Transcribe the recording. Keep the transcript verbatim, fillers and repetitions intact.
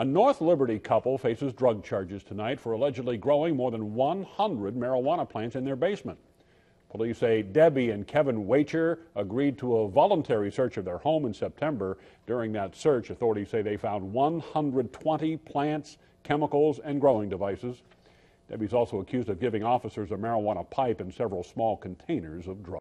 A North Liberty couple faces drug charges tonight for allegedly growing more than one hundred marijuana plants in their basement. Police say Debbie and Kennel-Waechter agreed to a voluntary search of their home in September. During that search, authorities say they found one hundred twenty plants, chemicals, and growing devices. Debbie's also accused of giving officers a marijuana pipe and several small containers of drugs.